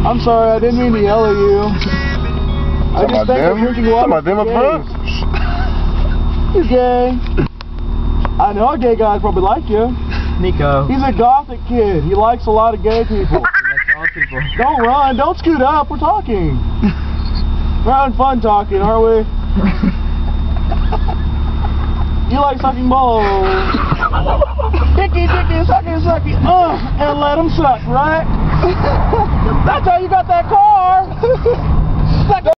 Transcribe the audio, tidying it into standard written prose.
I'm sorry, I didn't mean to yell at you. I just think that drinking water is gay. He's gay. I know a gay guy probably like you. Nico. He's a gothic kid. He likes a lot of gay people. He likes all people. Don't run. Don't scoot up. We're talking. We're having fun talking, aren't we? You like sucking balls. Dicky, dicky, sucky, sucky. And let him suck, right? That's how you got that car.